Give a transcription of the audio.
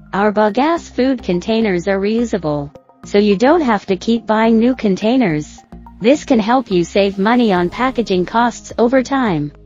Our Bagasse food containers are reusable, so you don't have to keep buying new containers. This can help you save money on packaging costs over time.